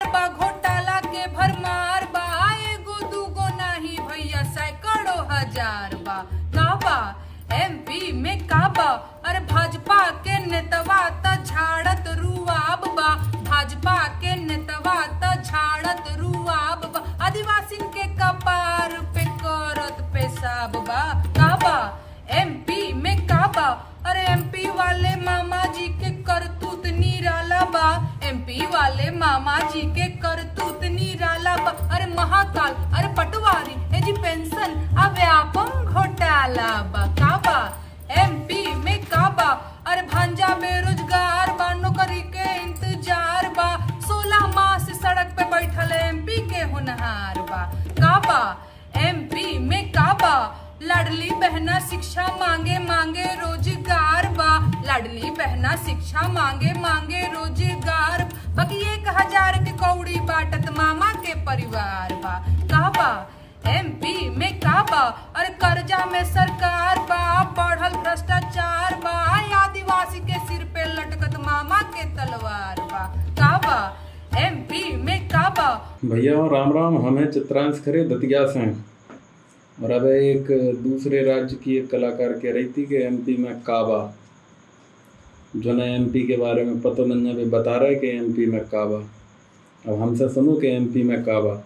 बा घोटाला के भरमार बा, एगो दूगो नाही भैया सैकड़ों हजार बा। का बा एमपी में का बा, अरे भाजपा के नेतवा त झाड़त रुआब बा, भाजपा के नेतवा त झाड़त रुआब बा, आदिवासी के कपार पे करत पेशाब बा। का बा एमपी में का बा, अरे एमपी वाले मामा जी के करतूत निराला बा, एमपी वाले मामा जी के करतूत निराला बा। अरे महाकाल अरे पटवारी ए जी पेंशन आ व्यापम घोटाला बा। का बा एमपी में का बा, अरे भांजा बेरोजगार बा, नौकरी के इंतजार बा, 16 माह से सड़क पे बैठल एमपी के होनहार बा। का बा एमपी में का बा, लाडली बहना शिक्षा मांगे मांगे रोजगार बा, लाडली बहना शिक्षा मांगे मांगे रोजगार, बाकी 1000 के कौड़ी बाटत मामा के परिवार बा। का बा एमपी में का बा, अरे कर्जा में सरकार बा, बढ़ल भ्रष्टाचार बा, आदिवासी के सिर पे लटकत मामा के तलवार बा। का बा एमपी में का बा। भैया राम राम, हम हैं चित्रांश खरे दतिया से। और अब एक दूसरे राज्य की एक कलाकार कह रही थी कि एमपी में काबा, जो न एमपी के बारे में पता नहीं भी बता रहा है कि एमपी में काबा। अब हमसे सुनो कि एमपी में काबा,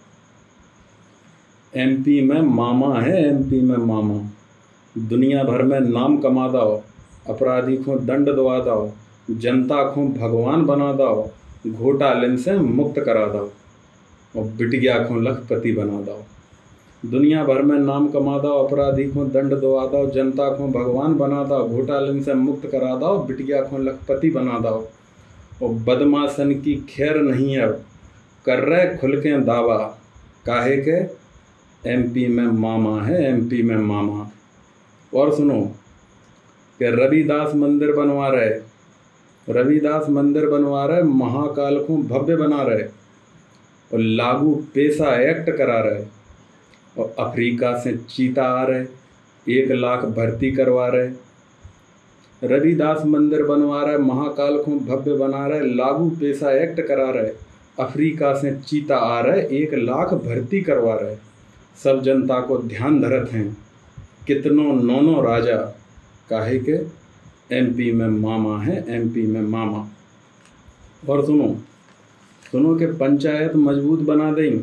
एमपी में मामा है, एमपी में मामा, दुनिया भर में नाम कमा दाओ, अपराधी को दंड दवा दाओ, जनता को भगवान बना दाओ, घोटाले से मुक्त करा दाओ और बिटिया को लखपति बना दाओ। दुनिया भर में नाम कमा दाओ, अपराधी को दंड दवा दाओ, जनता को भगवान बना दाओ, घोटाले से मुक्त करा दाओ, बिटिया को लखपति बना दाओ। और बदमाशन की खैर नहीं अब कर रहे खुल के दावा, काहे के एमपी में मामा है, एमपी में मामा। और सुनो कि रविदास मंदिर बनवा रहे, रविदास मंदिर बनवा रहे, महाकाल को भव्य बना रहे और लागू पेशा एक्ट करा रहे, और अफ्रीका से चीता आ रहे, 1 लाख भर्ती करवा रहे। रविदास मंदिर बनवा रहे, महाकाल को भव्य बना रहे, लागू पेशा एक्ट करा रहे, अफ्रीका से चीता आ रहे, 1 लाख भर्ती करवा रहे। सब जनता को ध्यान धरत हैं कितनों नौनो राजा, काहे के एमपी में मामा है, एमपी में मामा। और सुनो सुनो कि पंचायत मजबूत बना दें,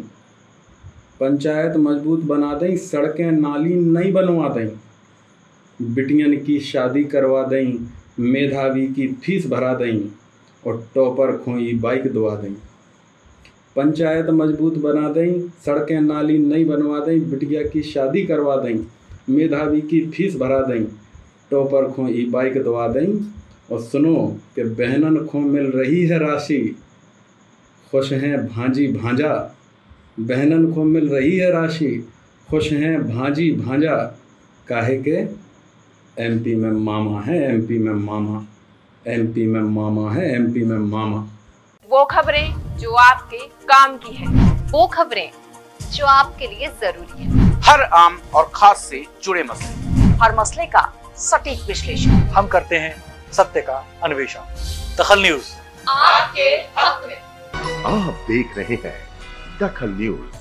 पंचायत मजबूत बना दें, सड़कें नाली नहीं बनवा दें, बिटियन की शादी करवा दें, मेधावी की फीस भरा दें और टॉपर खोई बाइक दवा दें। पंचायत मजबूत बना दें, सड़कें नाली नहीं बनवा दें, बिटिया की शादी करवा दें, मेधावी की फीस भरा दें, टॉपर को ई बाइक दवा दें। और सुनो कि बहनन को मिल रही है राशि, खुश हैं भांजी भांजा, बहनन को मिल रही है राशि, खुश हैं भांजी भांजा, काहे के एमपी में मामा है, एमपी में मामा, एमपी में मामा है, एमपी में मामा। वो खबरें जो आपके काम की है, वो खबरें जो आपके लिए जरूरी है, हर आम और खास से जुड़े मसले, हर मसले का सटीक विश्लेषण हम करते हैं, सत्य का अन्वेषण। दखल न्यूज आपके हक में। आप देख रहे हैं दखल न्यूज।